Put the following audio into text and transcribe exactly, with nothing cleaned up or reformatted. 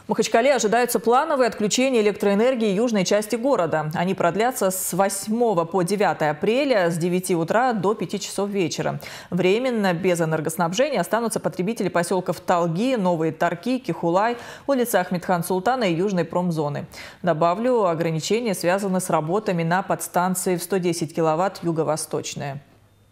В Махачкале ожидаются плановые отключения электроэнергии южной части города. Они продлятся с восьмого по девятое апреля с девяти утра до пяти часов вечера. Временно без энергоснабжения останутся потребители поселков Талги, Новые Тарки, Кихулай, улица Ахмедхан Султана и южной промзоны. Добавлю, ограничения связаны с работами на подстанции в сто десять киловатт «Юго-Восточная».